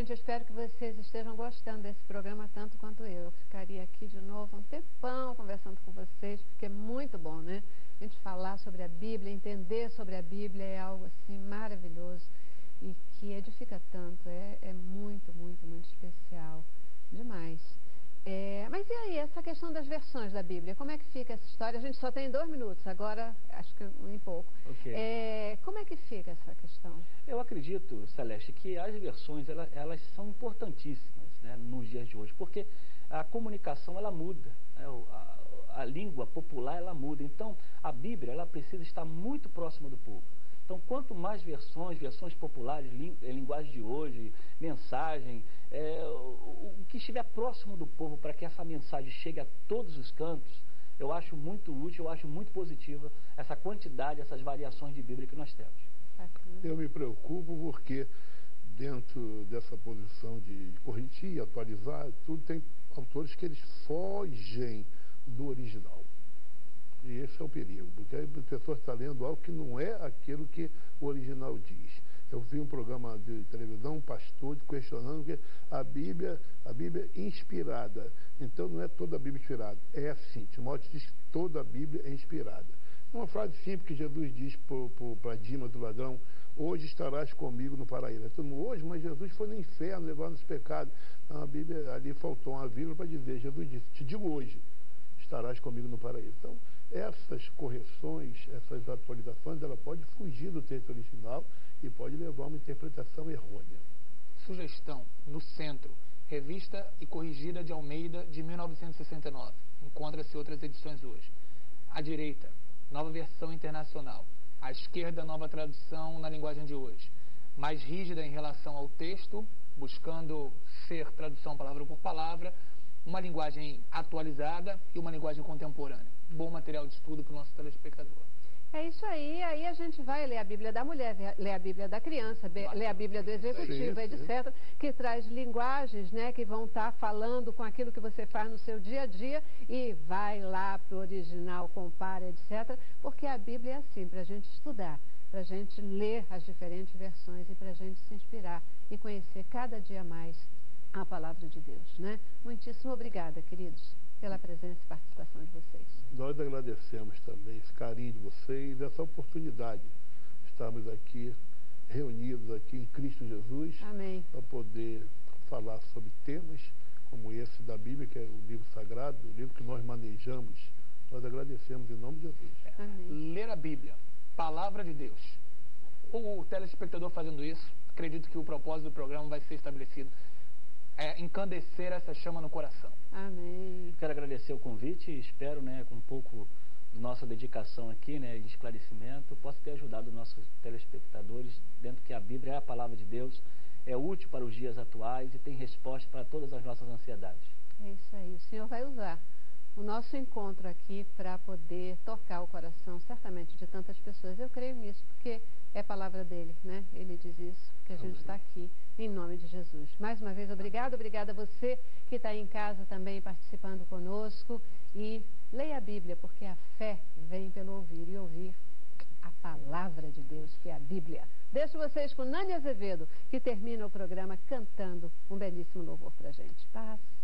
gente, eu espero que vocês estejam gostando desse programa tanto quanto eu. Eu ficaria aqui de novo um tempão conversando com vocês, porque é muito bom, né? A gente falar sobre a Bíblia, entender sobre a Bíblia é algo assim maravilhoso e que edifica tanto. É muito, muito, muito especial. Demais. Mas e aí, essa questão das versões da Bíblia, como é que fica essa história? A gente só tem 2 minutos, agora acho que em pouco. Ok. Como é que fica essa questão? Eu acredito, Celeste, que as versões elas são importantíssimas, né, nos dias de hoje, porque a comunicação ela muda, né, a língua popular ela muda. Então, a Bíblia ela precisa estar muito próxima do povo. Então, quanto mais versões populares, linguagem de hoje, mensagem, o que estiver próximo do povo para que essa mensagem chegue a todos os cantos, eu acho muito útil, eu acho muito positiva essa quantidade, essas variações de Bíblia que nós temos. Eu me preocupo porque dentro dessa posição de corrigir e atualizar, tudo tem autores que eles fogem do original. E esse é o perigo, porque aí a pessoa está lendo algo que não é aquilo que o original diz. Eu vi um programa de televisão, um pastor questionando que a Bíblia é inspirada. Então não é toda a Bíblia inspirada. É assim, Timóteo diz que toda a Bíblia é inspirada. Uma frase simples que Jesus diz para Dimas, do ladrão: hoje estarás comigo no paraíso. Todo mundo, hoje, mas Jesus foi no inferno, levando os pecados. Então, a Bíblia, ali faltou uma vírgula para dizer, Jesus disse, te digo hoje, estarás comigo no paraíso. Então, essas correções, essas atualizações, ela pode fugir do texto original e pode levar a uma interpretação errônea. Sugestão, no centro, revista e corrigida de Almeida, de 1969. Encontra-se outras edições hoje. À direita, nova versão internacional. À esquerda, nova tradução na linguagem de hoje. Mais rígida em relação ao texto, buscando ser tradução palavra por palavra, uma linguagem atualizada e uma linguagem contemporânea. Bom material de estudo para o nosso telespectador. É isso aí, aí a gente vai ler a Bíblia da mulher, ler a Bíblia da criança, ler a Bíblia do executivo, etc., que traz linguagens, né, que vão estar falando com aquilo que você faz no seu dia a dia, e vai lá para o original, compara, etc., porque a Bíblia é assim, para a gente estudar, para a gente ler as diferentes versões e para a gente se inspirar e conhecer cada dia mais a palavra de Deus, né? Muitíssimo obrigada, queridos, pela presença e participação de vocês. Nós agradecemos também esse carinho de vocês, essa oportunidade de estarmos aqui, reunidos aqui em Cristo Jesus, para poder falar sobre temas como esse da Bíblia, que é o livro sagrado, o livro que nós manejamos. Nós agradecemos em nome de Jesus. Ler a Bíblia, palavra de Deus. O telespectador fazendo isso, acredito que o propósito do programa vai ser estabelecido. Encandecer essa chama no coração. Amém. Quero agradecer o convite e espero, né, com um pouco de nossa dedicação aqui, né, de esclarecimento, possa ter ajudado os nossos telespectadores, dentro que a Bíblia é a palavra de Deus, é útil para os dias atuais e tem resposta para todas as nossas ansiedades. É isso aí, o Senhor vai usar o nosso encontro aqui para poder tocar o coração, certamente, de tantas pessoas. Eu creio nisso, porque é a palavra dele, né? Ele diz isso, porque a gente está aqui em nome de Jesus. Mais uma vez, obrigada a você que está aí em casa também participando conosco. E leia a Bíblia, porque a fé vem pelo ouvir, e ouvir a palavra de Deus, que é a Bíblia. Deixo vocês com Nani Azevedo, que termina o programa cantando um belíssimo louvor para a gente. Paz.